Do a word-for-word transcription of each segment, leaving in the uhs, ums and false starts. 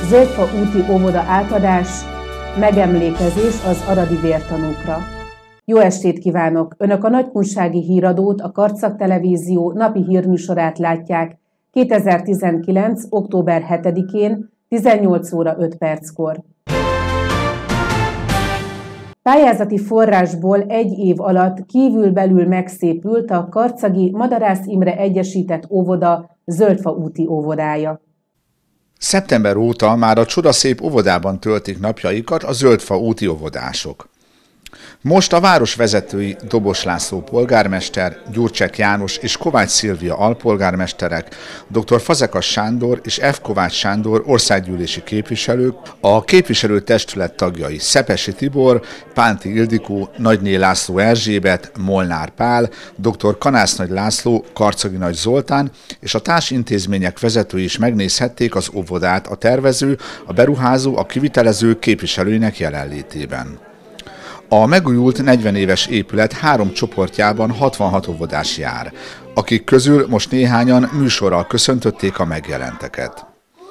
Zöldfa úti óvoda átadás, megemlékezés az aradi vértanúkra. Jó estét kívánok! Önök a Nagykunsági Híradót, a Karcag Televízió napi hírműsorát látják kétezer-tizenkilenc. október hetedikén tizennyolc óra öt perckor. Pályázati forrásból egy év alatt kívül-belül megszépült a karcagi Madarász Imre Egyesített Óvoda Zöldfa úti óvodája. Szeptember óta már a csodaszép óvodában töltik napjaikat a Zöldfa úti óvodások. Most a város vezetői Dobos László polgármester, Gyurcsek János és Kovács Szilvia alpolgármesterek, dr. Fazekas Sándor és F. Kovács Sándor országgyűlési képviselők, a képviselőtestület tagjai Szepesi Tibor, Pánti Ildikó, Nagyné László Erzsébet, Molnár Pál, dr. Kanász-Nagy László, Karcagi Nagy Zoltán és a társintézmények vezetői is megnézhették az óvodát a tervező, a beruházó, a kivitelező képviselőinek jelenlétében. A megújult negyven éves épület három csoportjában hatvanhat óvodás jár, akik közül most néhányan műsorral köszöntötték a megjelenteket.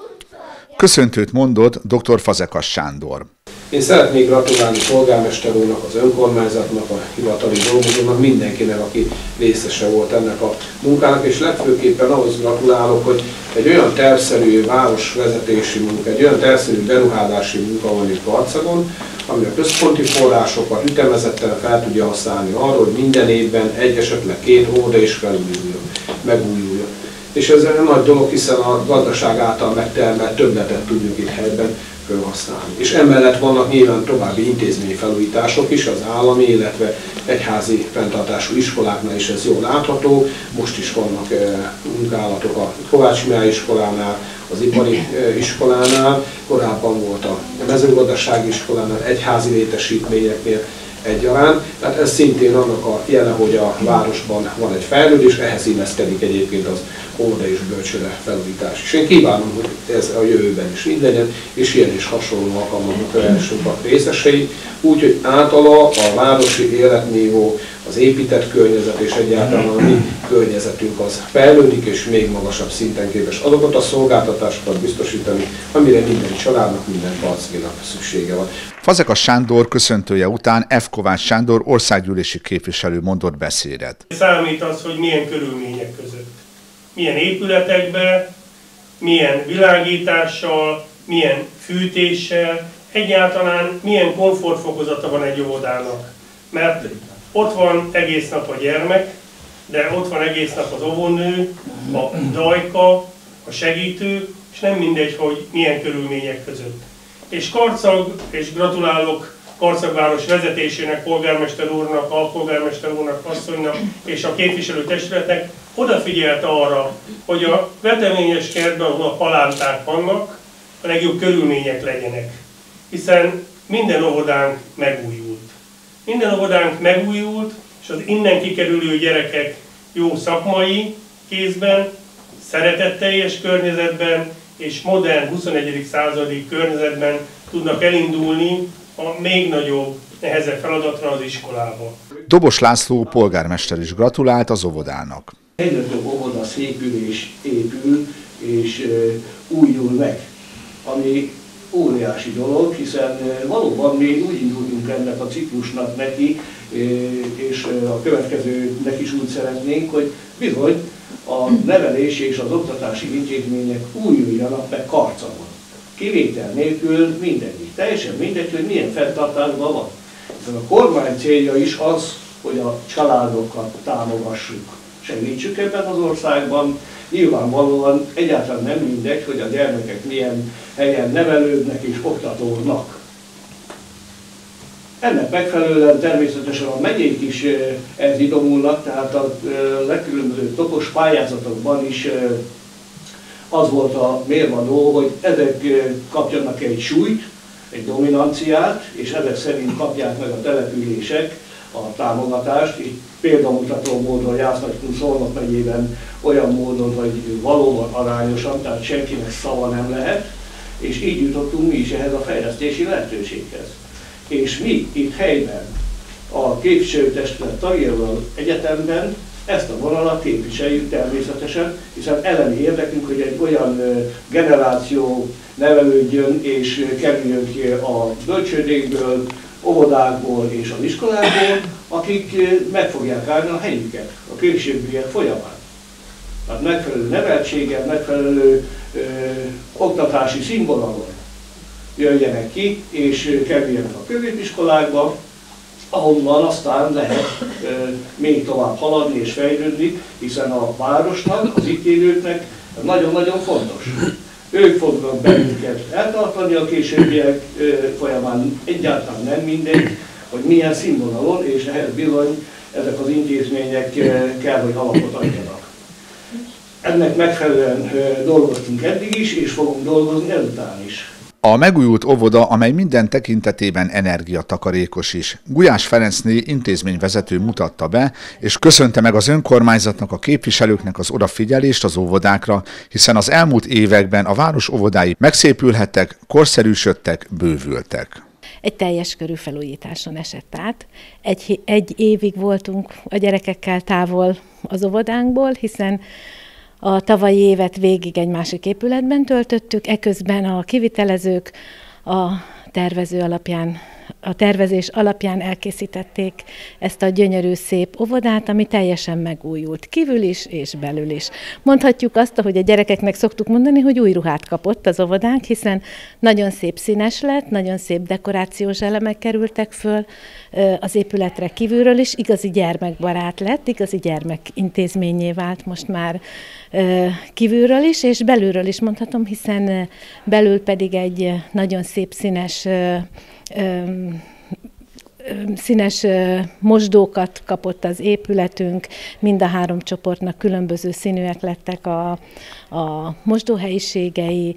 Köszöntőt mondott dr. Fazekas Sándor. Én szeretnék gratulálni polgármester úrnak, az önkormányzatnak, a hivatali dolgozónak, mindenkinek, aki részese volt ennek a munkának, és legfőképpen ahhoz gratulálok, hogy egy olyan tervszerű városvezetési munka, egy olyan tervszerű beruházási munka van itt Karcagon, ami a központi forrásokat ütemezetten fel tudja használni arra, hogy minden évben egy, esetleg két óvoda is felújuljon, megújuljon. És ez egy nagy dolog, hiszen a gazdaság által megtermelt többletet tudjuk itt helyben felhasználni. És emellett vannak nyilván további intézményi felújítások is, az állami, illetve egyházi fenntartású iskoláknál is ez jól látható. Most is vannak e, munkálatok a Kovács Mihály iskolánál, az ipari e, iskolánál, korábban volt a mezőgazdasági iskolánál, egyházi létesítményeknél egyaránt. Tehát ez szintén annak a jele, hogy a városban van egy fejlődés, ehhez illeszkedik egyébként az óvoda és bölcsőde felújítás. És én kívánom, hogy ez a jövőben is így legyen, és ilyen is hasonló alkalmaknak lehessünk a részesei, úgyhogy általa a városi életnívó, az épített környezet és egyáltalán a mi környezetünk az fejlődik, és még magasabb szinten képes azokat a szolgáltatásokat biztosítani, amire minden családnak, minden karcaginak szüksége van. Fazekas Sándor köszöntője után F. Kovács Sándor országgyűlési képviselő mondott beszédet. Számít az, hogy milyen körülmények között, milyen épületekben, milyen világítással, milyen fűtéssel, egyáltalán milyen komfortfokozata van egy óvodának. Mert ott van egész nap a gyermek, de ott van egész nap az óvónő, a dajka, a segítő, és nem mindegy, hogy milyen körülmények között. És Karcag, és gratulálok Karcagváros vezetésének, polgármester úrnak, alpolgármester úrnak, asszonynak és a képviselőtestületnek odafigyelt arra, hogy a veteményes kertben, ahol a palánták vannak, a legjobb körülmények legyenek. Hiszen minden óvodánk megújult. Minden óvodánk megújult, és az innen kikerülő gyerekek jó szakmai kézben, szeretetteljes környezetben és modern huszonegyedik századi környezetben tudnak elindulni a még nagyobb, nehezebb feladatra, az iskolába. Dobos László polgármester is gratulált az óvodának. Egyre több óvoda szépül és épül és e, újul meg, ami óriási dolog, hiszen valóban mi úgy indulunk ennek a ciklusnak neki, és a következőnek is úgy szeretnénk, hogy bizony a nevelési és az oktatási intézmények újuljanak meg Karcagon. Kivétel nélkül mindegyik. Teljesen mindegy, hogy milyen fenntartásban van. Hiszen a kormány célja is az, hogy a családokat támogassuk, segítsük ebben az országban. Nyilvánvalóan egyáltalán nem mindegy, hogy a gyermekek milyen helyen nevelődnek és oktatódnak. Ennek megfelelően természetesen a megyék is ez idomulnak, tehát a legkülönbözőbb okos pályázatokban is az volt a mérvadó, hogy ezek kapjanak egy súlyt, egy dominanciát, és ezek szerint kapják meg a települések a támogatást. Így példamutató módon Jász-Nagykun Szolnok megyében olyan módon, hogy valóban arányosan, tehát senkinek szava nem lehet, és így jutottunk mi is ehhez a fejlesztési lehetőséghez. És mi itt helyben, a képviselőtestület tagjával egyetemben ezt a vonalat képviseljük természetesen, hiszen elemi érdekünk, hogy egy olyan generáció nevelődjön és kerüljön ki a bölcsődékből, óvodákból és az iskolákból, akik meg fogják állni a helyüket a későbbiek folyamán. Tehát megfelelő neveltséggel, megfelelő ö, oktatási színvonalon jöjjenek ki, és kerüljenek a középiskolákba, ahonnan aztán lehet ö, még tovább haladni és fejlődni, hiszen a városnak, az itt élőknek nagyon-nagyon fontos. Ők fognak bennünket eltartani a későbbiek ö, folyamán, egyáltalán nem mindegy, hogy milyen színvonalon, és ehhez bizony ezek az intézmények ö, kell, hogy alapot adjanak. Ennek megfelelően ö, dolgoztunk eddig is, és fogunk dolgozni ezután is. A megújult óvoda, amely minden tekintetében energiatakarékos is. Gulyás Ferencné intézményvezető mutatta be, és köszönte meg az önkormányzatnak, a képviselőknek az odafigyelést az óvodákra, hiszen az elmúlt években a város óvodái megszépülhettek, korszerűsödtek, bővültek. Egy teljes körű felújításon esett át. Egy, egy évig voltunk a gyerekekkel távol az óvodánkból, hiszen a tavalyi évet végig egy másik épületben töltöttük, eközben a kivitelezők a tervező alapján, a tervezés alapján elkészítették ezt a gyönyörű, szép óvodát, ami teljesen megújult, kívül is és belül is. Mondhatjuk azt, hogy a gyerekeknek szoktuk mondani, hogy új ruhát kapott az óvodánk, hiszen nagyon szép színes lett, nagyon szép dekorációs elemek kerültek föl az épületre kívülről is, igazi gyermekbarát lett, igazi gyermekintézménnyé vált most már kívülről is, és belülről is mondhatom, hiszen belül pedig egy nagyon szép színes színes mosdókat kapott az épületünk, mind a három csoportnak különböző színűek lettek a, a mosdóhelyiségei,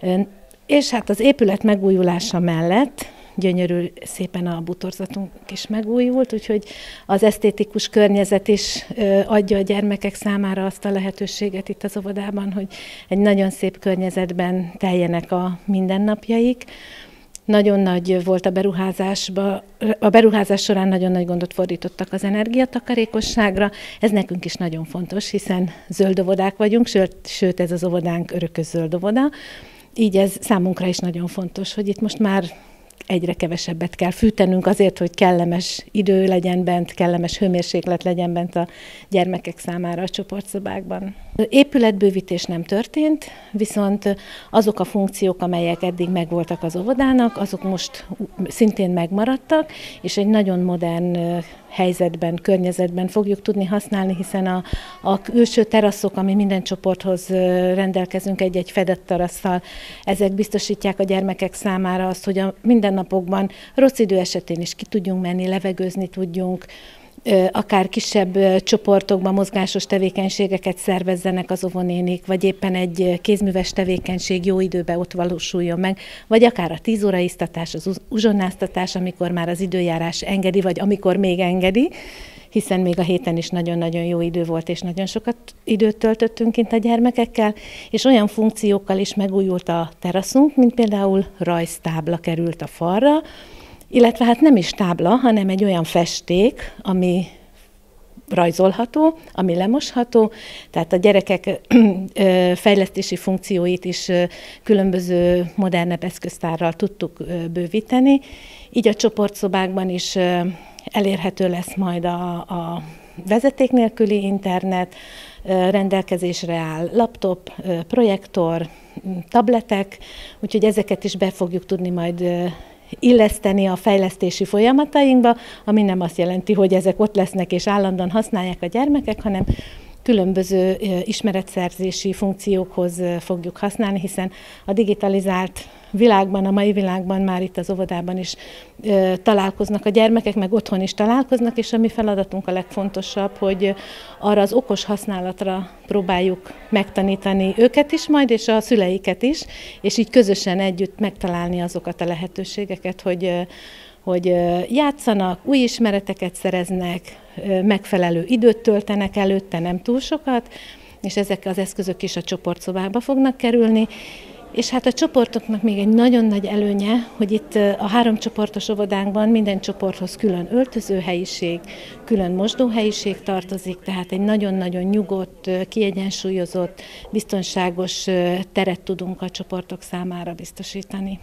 és hát az épület megújulása mellett gyönyörű szépen a butorzatunk is megújult, úgyhogy az esztétikus környezet is adja a gyermekek számára azt a lehetőséget itt az óvodában, hogy egy nagyon szép környezetben teljenek a mindennapjaik. Nagyon nagy volt a beruházásba, a beruházás során nagyon nagy gondot fordítottak az energiatakarékosságra. Ez nekünk is nagyon fontos, hiszen zöld óvodák vagyunk, sőt, sőt ez az óvodánk örökös zöld óvoda. Így ez számunkra is nagyon fontos, hogy itt most már egyre kevesebbet kell fűtenünk azért, hogy kellemes idő legyen bent, kellemes hőmérséklet legyen bent a gyermekek számára a csoportszobákban. Épületbővítés nem történt, viszont azok a funkciók, amelyek eddig megvoltak az óvodának, azok most szintén megmaradtak, és egy nagyon modern helyzetben, környezetben fogjuk tudni használni, hiszen a, a külső teraszok, ami minden csoporthoz rendelkezünk egy-egy fedett terasszal, ezek biztosítják a gyermekek számára azt, hogy a mindennapokban rossz idő esetén is ki tudjunk menni, levegőzni tudjunk, akár kisebb csoportokban mozgásos tevékenységeket szervezzenek az óvonénik, vagy éppen egy kézműves tevékenység jó időben ott valósuljon meg, vagy akár a tíz óra isztatás, az uzsonnáztatás, amikor már az időjárás engedi, vagy amikor még engedi, hiszen még a héten is nagyon-nagyon jó idő volt, és nagyon sokat időt töltöttünk kint a gyermekekkel, és olyan funkciókkal is megújult a teraszunk, mint például rajztábla került a falra, illetve hát nem is tábla, hanem egy olyan festék, ami rajzolható, ami lemosható, tehát a gyerekek fejlesztési funkcióit is különböző modernebb eszköztárral tudtuk bővíteni. Így a csoportszobákban is elérhető lesz majd a, a vezeték nélküli internet, rendelkezésre áll laptop, projektor, tabletek, úgyhogy ezeket is be fogjuk tudni majd illeszteni a fejlesztési folyamatainkba, ami nem azt jelenti, hogy ezek ott lesznek és állandóan használják a gyermekek, hanem különböző ismeretszerzési funkciókhoz fogjuk használni, hiszen a digitalizált világban, a mai világban már itt az óvodában is találkoznak a gyermekek, meg otthon is találkoznak, és a mi feladatunk a legfontosabb, hogy arra az okos használatra próbáljuk megtanítani őket is majd, és a szüleiket is, és így közösen együtt megtalálni azokat a lehetőségeket, hogy hogy játszanak, új ismereteket szereznek, megfelelő időt töltenek előtte, nem túl sokat, és ezek az eszközök is a csoportszobákba fognak kerülni, És hát a csoportoknak még egy nagyon nagy előnye, hogy itt a három csoportos óvodánkban minden csoporthoz külön öltözőhelyiség, külön mosdóhelyiség tartozik, tehát egy nagyon-nagyon nyugodt, kiegyensúlyozott, biztonságos teret tudunk a csoportok számára biztosítani.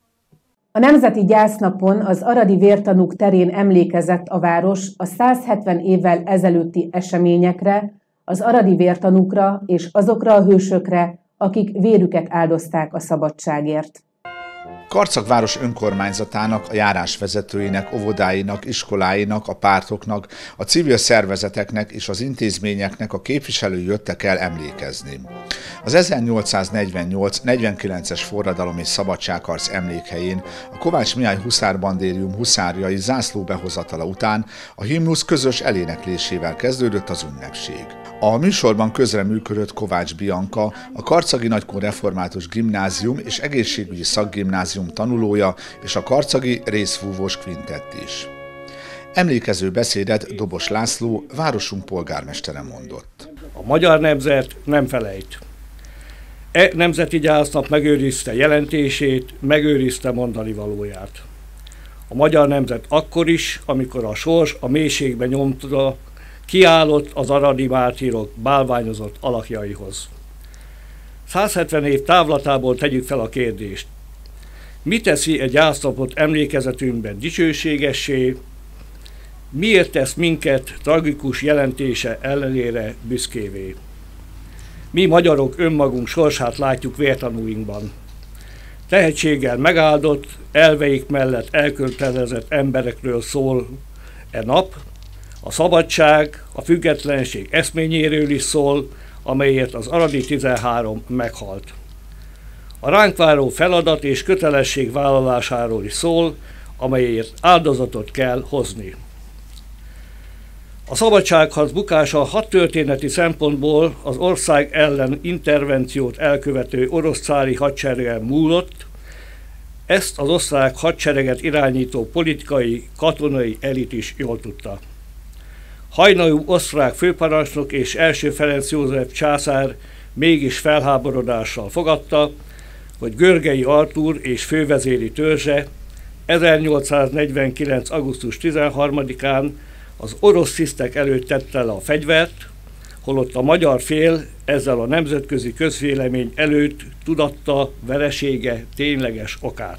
A Nemzeti Gyásznapon az aradi vértanúk terén emlékezett a város a száz hetven évvel ezelőtti eseményekre, az aradi vértanúkra és azokra a hősökre, akik vérüket áldozták a szabadságért. Karcag város önkormányzatának, a járásvezetőinek, óvodáinak, iskoláinak, a pártoknak, a civil szervezeteknek és az intézményeknek a képviselői jöttek el emlékezni. Az ezernyolcszáznegyvennyolc negyvenkilences forradalom és szabadságharc emlékhelyén a Kovács Mihály huszárbandérium huszárjai zászlóbehozatala után a himnusz közös eléneklésével kezdődött az ünnepség. A műsorban közreműködött Kovács Bianka, a Karcagi Nagykun Református Gimnázium és Egészségügyi Szakgimnázium tanulója és a karcagi részfúvós kvintett is. Emlékező beszédet Dobos László, városunk polgármestere mondott. A magyar nemzet nem felejt. E nemzeti gyásznap megőrizte jelentését, megőrizte mondani valóját. A magyar nemzet akkor is, amikor a sors a mélységbe nyomta, kiállott az aradi mártírok bálványozott alakjaihoz. száz hetven év távlatából tegyük fel a kérdést. Mi teszi egy gyásznapot emlékezetünkben dicsőségessé, miért tesz minket tragikus jelentése ellenére büszkévé? Mi magyarok önmagunk sorsát látjuk vértanúinkban. Tehetséggel megáldott, elveik mellett elkötelezett emberekről szól e nap, a szabadság, a függetlenség eszményéről is szól, amelyért az aradi tizenhárom meghalt. A ránk váró feladat és kötelesség vállalásáról is szól, amelyért áldozatot kell hozni. A szabadságharc bukása hadtörténeti szempontból az ország ellen intervenciót elkövető orosz cári hadseregen múlott, ezt az osztrák hadsereget irányító politikai, katonai elit is jól tudta. Hajnalú osztrák főparancsnok és első Ferenc József császár mégis felháborodással fogadta, hogy Görgei Artúr és fővezéri törzse ezernyolcszáznegyvenkilenc. augusztus tizenharmadikán az orosz tisztek előtt tette le a fegyvert, holott a magyar fél ezzel a nemzetközi közvélemény előtt tudatta veresége tényleges okát.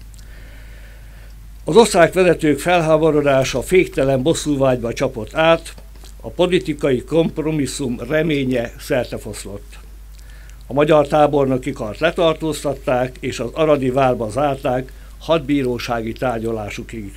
Az osztrák vezetők felháborodása féktelen bosszúvágyba csapott át, a politikai kompromisszum reménye szertefoszlott. A magyar tábornokikart letartóztatták, és az aradi várba zárták hadbírósági tárgyalásukig.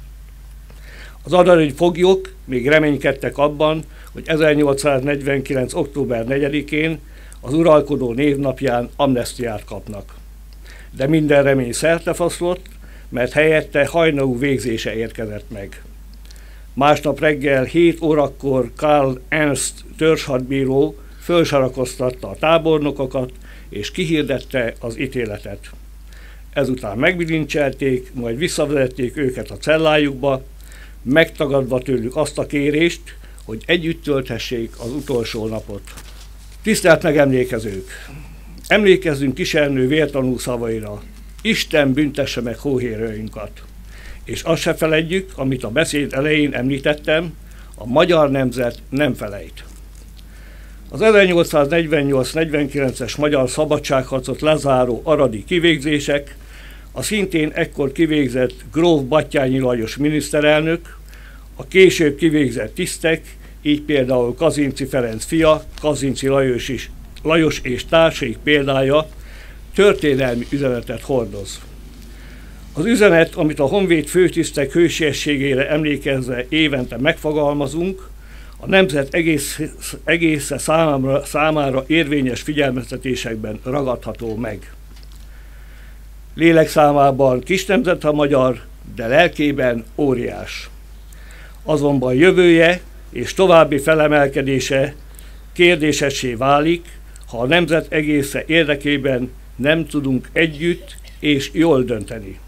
Az aradi foglyok még reménykedtek abban, hogy ezernyolcszáznegyvenkilenc. október negyedikén az uralkodó névnapján amnesztiát kapnak. De minden remény szertefoszlott, mert helyette hajnalú végzése érkezett meg. Másnap reggel hét órakor Karl Ernst törzshadbíró fölsorakoztatta a tábornokokat és kihirdette az ítéletet. Ezután megbilincselték, majd visszavezették őket a cellájukba, megtagadva tőlük azt a kérést, hogy együtt tölthessék az utolsó napot. Tisztelt megemlékezők! Emlékezzünk Kisernő vértanú szavaira. Isten büntesse meg hóhérőinkat. És azt se feledjük, amit a beszéd elején említettem, a magyar nemzet nem felejt. Az ezernyolcszáznegyvennyolc negyvenkilences magyar szabadságharcot lezáró aradi kivégzések, a szintén ekkor kivégzett gróf Batthyány Lajos miniszterelnök, a később kivégzett tisztek, így például Kazinczy Ferenc fia, Kazinczy Lajos, is, Lajos és társaik példája történelmi üzenetet hordoz. Az üzenet, amit a honvéd főtisztek hősiességére emlékezve évente megfogalmazunk, a nemzet egész, egész számára, számára érvényes figyelmeztetésekben ragadható meg. Lélekszámában kis nemzet a magyar, de lelkében óriás. Azonban jövője és további felemelkedése kérdésessé válik, ha a nemzet egésze érdekében nem tudunk együtt és jól dönteni.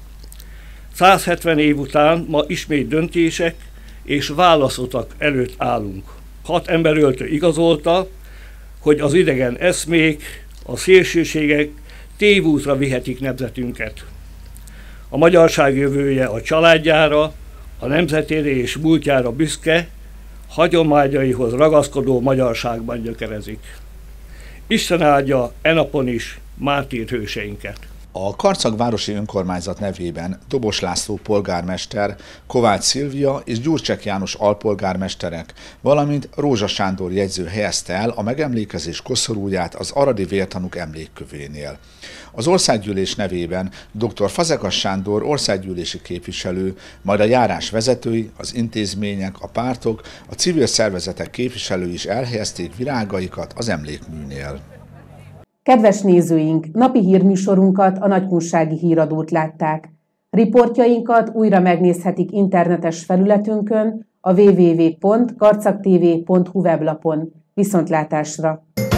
száz hetven év után ma ismét döntések és válaszotak előtt állunk. Hat emberöltő igazolta, hogy az idegen eszmék, a szélsőségek tévútra vihetik nemzetünket. A magyarság jövője a családjára, a nemzetére és múltjára büszke, hagyományaihoz ragaszkodó magyarságban gyökerezik. Isten áldja e napon is mártír hőseinket. A Karcag városi önkormányzat nevében Dobos László polgármester, Kovács Szilvia és Gyurcsek János alpolgármesterek, valamint Rózsa Sándor jegyző helyezte el a megemlékezés koszorúját az aradi vértanúk emlékkövénél. Az országgyűlés nevében dr. Fazekas Sándor országgyűlési képviselő, majd a járás vezetői, az intézmények, a pártok, a civil szervezetek képviselői is elhelyezték virágaikat az emlékműnél. Kedves nézőink, napi hírműsorunkat, a Nagykunsági Híradót látták. Riportjainkat újra megnézhetik internetes felületünkön, a double-u double-u double-u pont karcagtv pont hu weblapon. Viszontlátásra!